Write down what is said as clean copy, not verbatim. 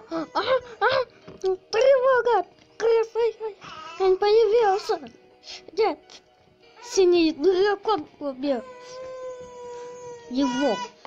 Тревога! Он появился! Нет! Синий дракон убил его!